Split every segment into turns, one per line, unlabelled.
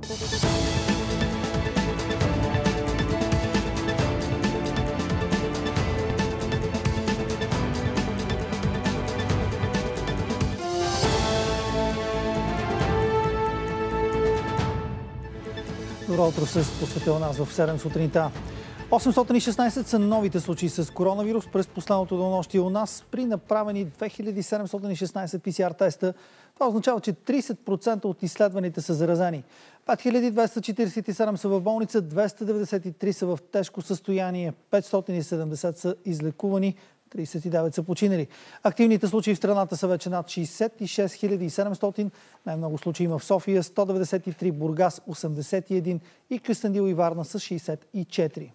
Добро утро с посветил нас в 7 сутринта. 816 са новите случаи с коронавирус през последното денонощие у нас при направени 2716 PCR теста. Това означава, че 30% от изследваните са заразени. 5247 са в болница, 293 са в тежко състояние, 570 са излекувани, 39 са починали. Активните случаи в страната са вече над 66 700. Най-много случаи има в София, 193, Бургас 81 и Кюстендил и Варна с 64.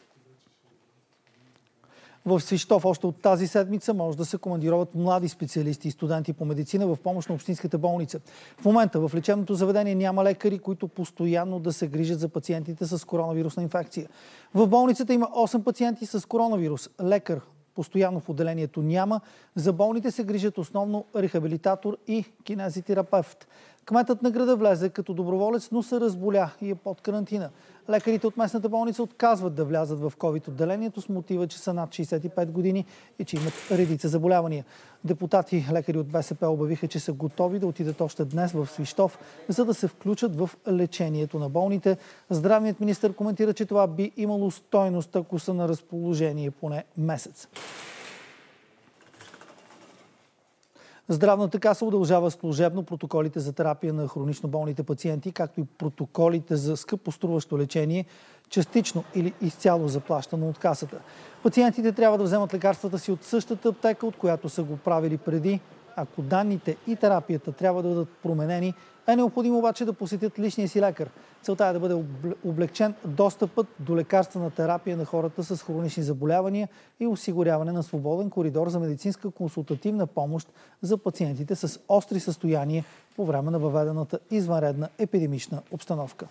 В Свищов още от тази седмица може да се командироват млади специалисти и студенти по медицина в помощ на общинската болница. В момента в лечебното заведение няма лекари, които постоянно да се грижат за пациентите с коронавирусна инфекция. В болницата има 8 пациенти с коронавирус. Лекар постоянно в отделението няма. За болните се грижат основно рехабилитатор и кинезитерапевт. Кметът на града влезе като доброволец, но се разболя и е под карантина. Лекарите от местната болница отказват да влязат в ковид-отделението с мотива, че са над 65 години и че имат редица заболявания. Депутати, лекари от БСП обявиха, че са готови да отидат още днес в Свищов, за да се включат в лечението на болните. Здравният министър коментира, че това би имало стойност, ако са на разположение поне месец. Здравната каса удължава служебно протоколите за терапия на хронично болните пациенти, както и протоколите за скъпоструващо лечение, частично или изцяло заплащано от касата. Пациентите трябва да вземат лекарствата си от същата аптека, от която са го правили преди. Ако данните и терапията трябва да бъдат променени, е необходимо обаче да посетят личния си лекар. Целта е да бъде облегчен достъпът до лекарствена терапия на хората с хронични заболявания и осигуряване на свободен коридор за медицинска консултативна помощ за пациентите с остри състояния по време на въведената извънредна епидемична обстановка.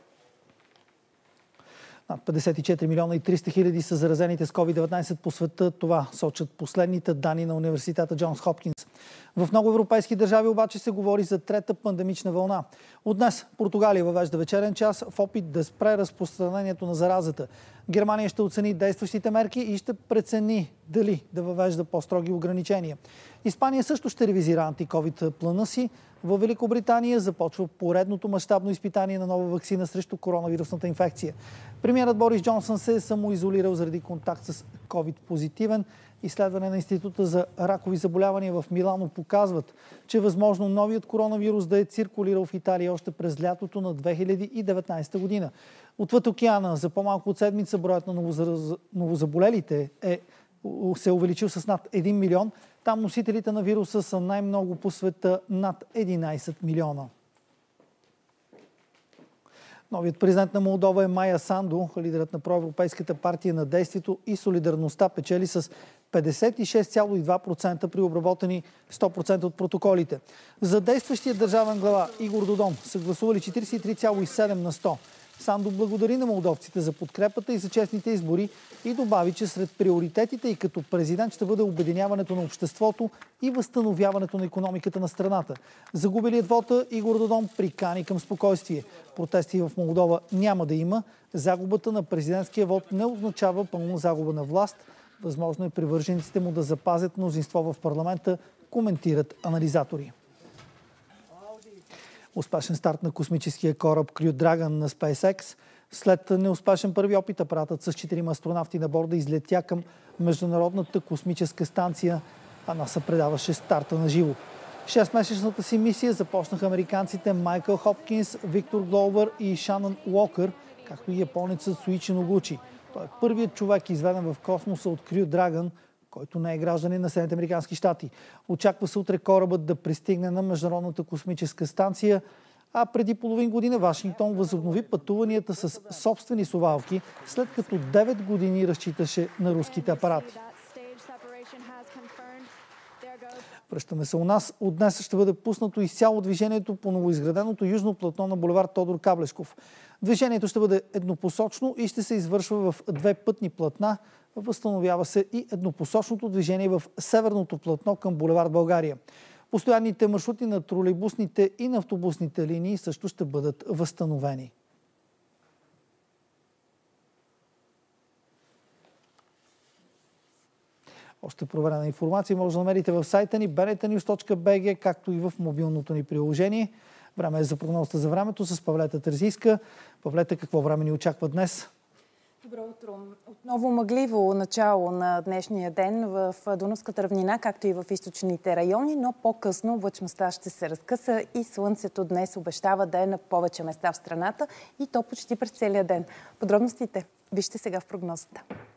Над 54 милиона и 300 хиляди са заразените с COVID-19 по света. Това сочат последните данни на университета Джонс Хопкинс. В много европейски държави обаче се говори за трета пандемична вълна. От днес Португалия въвежда вечерен час в опит да спре разпространението на заразата. Германия ще оцени действащите мерки и ще прецени дали да въвежда по-строги ограничения. Испания също ще ревизира антиковид плана си. В Великобритания започва поредното мащабно изпитание на нова ваксина срещу коронавирусната инфекция. Премиерът Борис Джонсън се е самоизолирал заради контакт с ковид-позитивен. Изследване на Института за ракови заболявания в Милано показват, че възможно новият коронавирус да е циркулирал в Италия още през лятото на 2019 година. Отвъд океана за по-малко от седмица броят на новозаболелите се е увеличил с над 1 милион. Там носителите на вируса са най-много по света, над 11 милиона. Новият президент на Молдова е Майя Санду. Лидерът на проевропейската партия на действието и солидарността печели с 56,2% при обработени 100% от протоколите. За действащия държавен глава Игор Додон са гласували 43,7 на 100. Санду благодари на молдовците за подкрепата и за честните избори и добави, че сред приоритетите и като президент ще бъде обединяването на обществото и възстановяването на икономиката на страната. Загубилият вота Игор Додон прикани към спокойствие. Протести в Молдова няма да има. Загубата на президентския вод не означава пълна загуба на власт. Възможно е привържениците му да запазят мнозинство в парламента, коментират анализатори. Успешен старт на космическия кораб Crew Dragon на SpaceX. След неуспешен първи опит, апаратът с 4 астронавти на борда излетя към Международната космическа станция, а НАСА предаваше старта на живо. 6-месечната си мисия започнаха американците Майкъл Хопкинс, Виктор Глоувър и Шанън Уокър, както и японецът Суичи Ногучи. Той е първият човек, изведен в космоса от Crew Dragon, който не е гражданин на Съединените американски щати. Очаква се утре корабът да пристигне на Международната космическа станция, а преди половин година Вашингтон възобнови пътуванията с собствени совалки, след като 9 години разчиташе на руските апарати. Връщаме се у нас. От днес ще бъде пуснато изцяло движението по новоизграденото южно платно на булевард Тодор Каблешков. Движението ще бъде еднопосочно и ще се извършва в 2 пътни платна. Възстановява се и еднопосочното движение в северното платно към булевард България. Постоянните маршрути на тролейбусните и на автобусните линии също ще бъдат възстановени. Още проверена информация може да намерите в сайта ни bnetnews.bg, както и в мобилното ни приложение. Време е за прогнозата за времето с Павлета Терзийска. Павлета, какво време ни очаква днес?
Добро утро. Отново мъгливо начало на днешния ден в Дунавската равнина, както и в източните райони, но по-късно облачността ще се разкъса и слънцето днес обещава да е на повече места в страната и то почти през целия ден. Подробностите вижте сега в прогнозата.